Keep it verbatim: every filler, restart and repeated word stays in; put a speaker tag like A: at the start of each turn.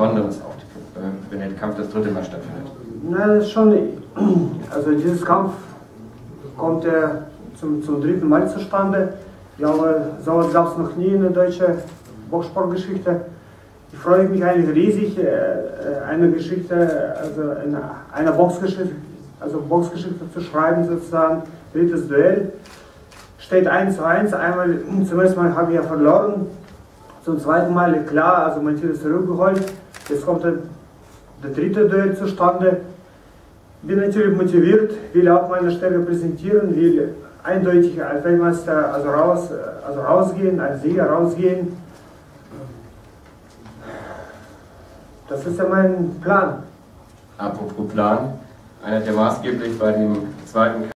A: Besonderes auch, die, äh, wenn der Kampf das dritte Mal stattfindet?
B: Nein, das ist schon, also dieses Kampf kommt ja zum, zum dritten Mal zustande. Ich glaube, sowas gab es noch nie in der deutschen Boxsportgeschichte. Ich freue mich eigentlich riesig, eine Geschichte, also eine, eine Boxgeschichte, also Boxgeschichte zu schreiben sozusagen. Drittes Duell steht eins zu eins. Einmal, zum ersten Mal habe ich ja verloren, zum zweiten Mal klar, also mein Titel ist zurückgeholt. Jetzt kommt der, der dritte Duell zustande. Bin natürlich motiviert, will auch meine Stärke präsentieren, will eindeutig als Weltmeister also raus, also rausgehen, als Sieger rausgehen. Das ist ja mein Plan.
A: Apropos Plan, einer der maßgeblich bei dem zweiten